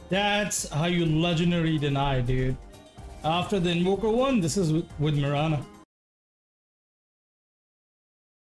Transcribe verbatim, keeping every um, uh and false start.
That's how you legendary deny, dude. After the Invoker one, this is with, with Mirana.